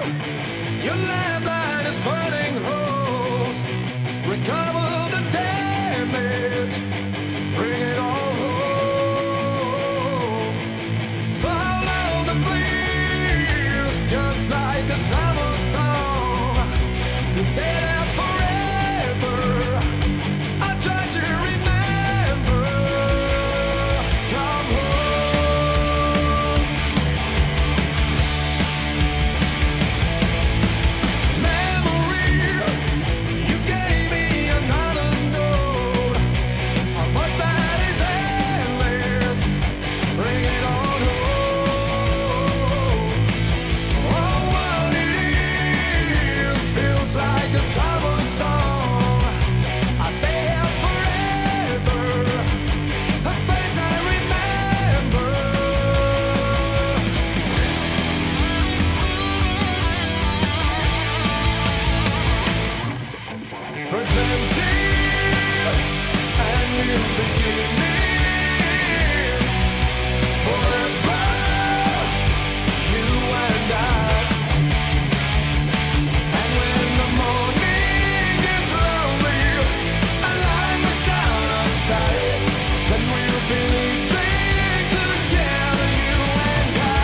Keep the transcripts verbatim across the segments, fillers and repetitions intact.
Your landline is burning holes. Recover the damage. Bring it all home. Follow the breeze, just like the summer song. You stay there forever. I try to remember. Come home. Memory, you gave me another note. A voice that is endless. Bring it on home. Oh, what it is feels like a summer song. I stay here forever. A face I remember. Presenting a new beginning. Forever, you and I. And when the morning is lonely, I like the sound outside. Then we'll be living together, you and I.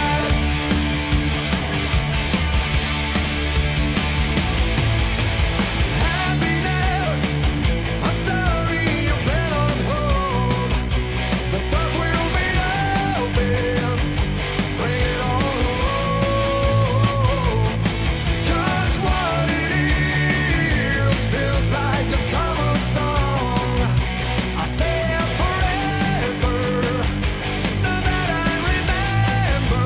Happiness, I'm sorry you've been on hold. The doors will be open. Bring it on home. 'Cause what it is feels like a summer song. I stay here forever. Now that I remember.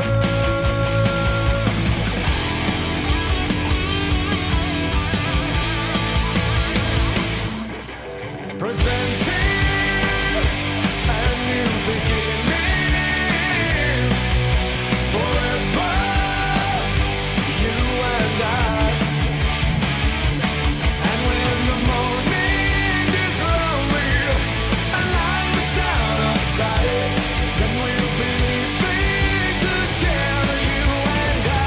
Presenting a new beginning. Forever, you and I. And when the morning is lonely, I like the sound outside. Then we'll be living together, you and I.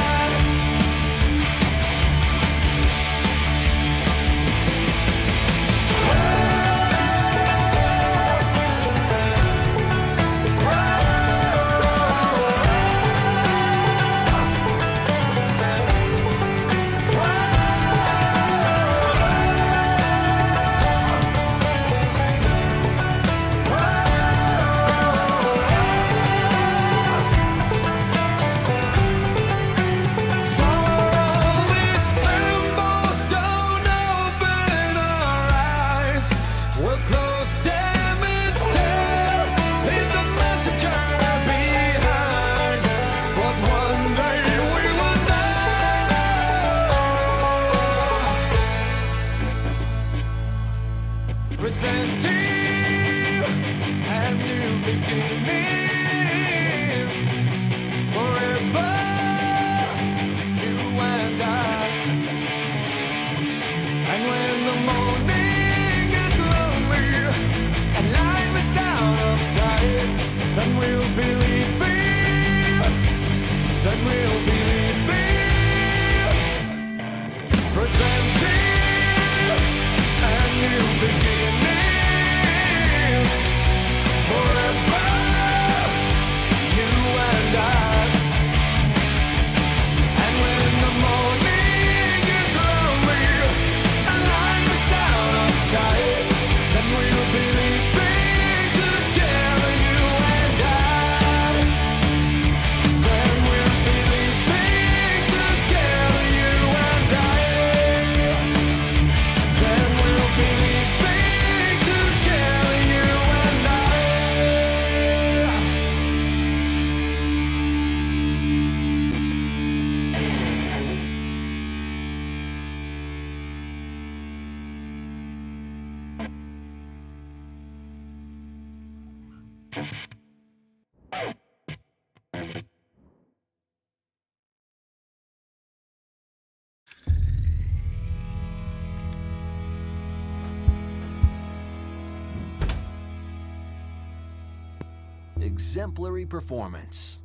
All these symbols don't open our eyes. We'll close them instead. Leave the massacre behind. But one day we will know. Presenting a new beginning. Forever, you and I. And when the morning gets lonely and life is out of sight, then we'll be leaving. Then we'll be leaving. Presenting a new beginning. Forever, you and I. And when the morning is lonely and life is out of sight, then we'll be living together, you and I. Then we'll be living together, you and I. Then we'll be living together, you and I. Exemplary performance.